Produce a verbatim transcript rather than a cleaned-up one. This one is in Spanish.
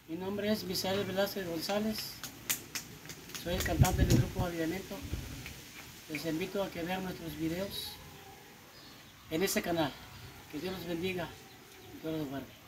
Mi nombre es Misael Velázquez González, soy el cantante del grupo Avivamiento. Les invito a que vean nuestros videos en este canal. Que Dios los bendiga y Dios los guarde.